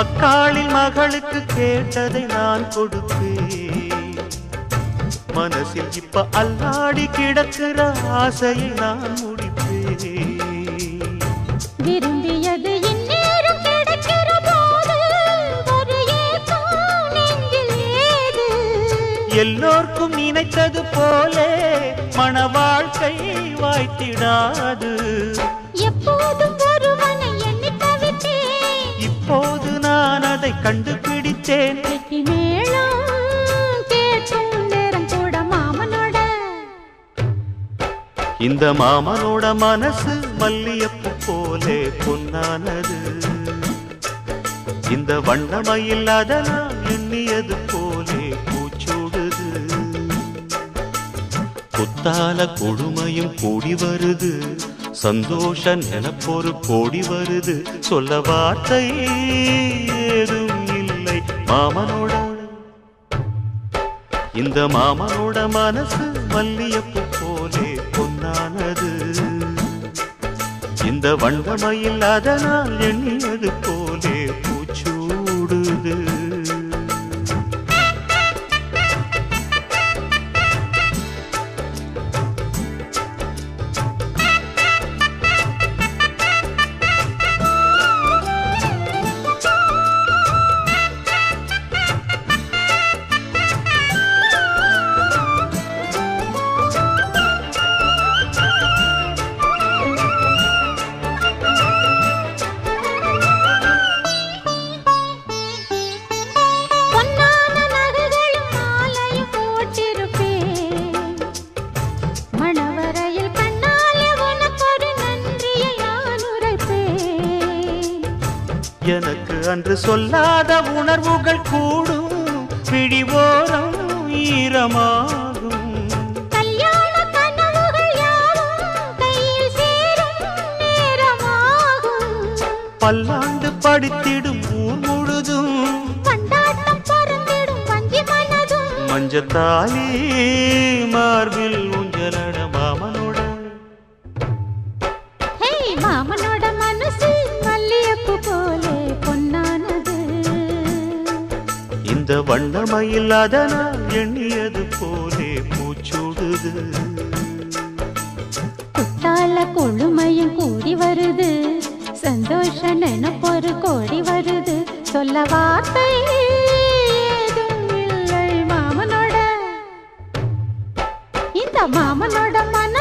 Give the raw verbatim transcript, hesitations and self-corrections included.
அக்காளின் மகளுக்கு கேட்டதை நான் கொடுப்பேன். மனசில் இப்ப அல்லாடி கிடக்கிற ஆசையை நான் முடிப்பேன். விரும்பியது இந்நேரம் கிடைக்கிற போது ஒரு ஏக்கம் நெஞ்சில் ஏது? எல்லோர்க்கும் நினைத்தது போலே மன வாழ்க்கை வாய்த்திடாது. எப்போதும் ஒருவனை எண்ணி தவித்தேன், இப்போது நான் அதை கண்டுபிடித்தேன். வெற்றி மேளம் கேட்கும் நேரம் கூட மாமனோட. இந்த மாமனோட மனசு மல்லியப்பு போலே பொன்னானது. இந்த வண்ணமயில் அதனால் எண்ணியது போலே பூச்சூடுது. குத்தால கொடுமையும் கூடி வருது, சந்தோஷ நினப்பொரு கோடி வருது. சொல்ல வார்த்தை ஏதும் இல்லை மாமனோட. இந்த மாமனோட மனசு மல்லியப்பு போலே பொன்னானது. இந்த வண்ணமயில் அதனால் எண்ணியது போலே பூச்சூடுது. எனக்கு அன்று சொல்லாத உணர்வுகள் கூடும், பிடிவோரம் ஈரமாகும். கல்யாண கனவுகள் யாவும் கையில் சேரும் நேரமாகும். பல்லாண்டு படித்திடும் ஊர் முழுதும் பண்டாட்டம் பறந்திடும் வஞ்சி மனதும். மஞ்சத்தாலி மார்பில் ஊஞ்சலட மாமனோட. ஹே மாமனோட மனசு மல்லியப்பு போலே பொன்னானது. இந்த வண்ணமயில் அதனால் எண்ணியது போலே பூச்சூடுது. குத்தால கொழுமையும் கூடி வருது, சந்தோஷ நினைப்பொரு கோடி வருது. சொல்ல வார்த்தை ஏதும் இல்லை மாமனோட. இந்த மாமனோட மன